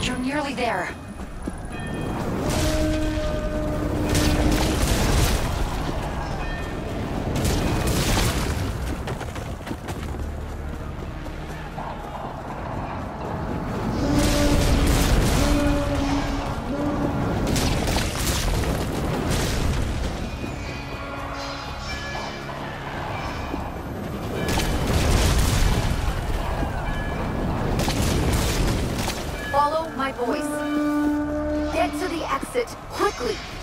You're nearly there. Follow my voice. Get to the exit, quickly!